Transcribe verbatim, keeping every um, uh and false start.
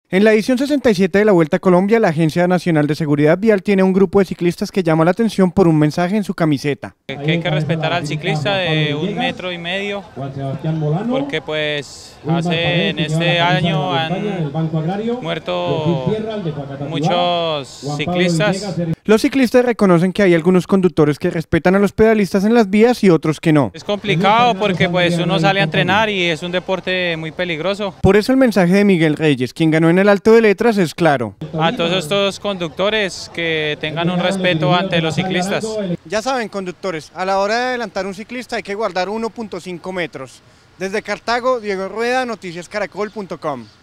En la edición sesenta y siete de la Vuelta a Colombia, la Agencia Nacional de Seguridad Vial tiene un grupo de ciclistas que llama la atención por un mensaje en su camiseta. Que hay que respetar al ciclista de un metro y medio, porque pues hace en este año han muerto muchos ciclistas. Los ciclistas reconocen que hay algunos conductores que respetan a los pedalistas en las vías y otros que no. Es complicado porque pues uno sale a entrenar y es un deporte muy peligroso. Por eso el mensaje de Miguel Reyes, quien ganó en el Alto de Letras, es claro. A todos estos conductores que tengan un respeto ante los ciclistas. Ya saben, conductores, a la hora de adelantar un ciclista hay que guardar uno punto cinco metros. Desde Cartago, Diego Rueda, noticias caracol punto com.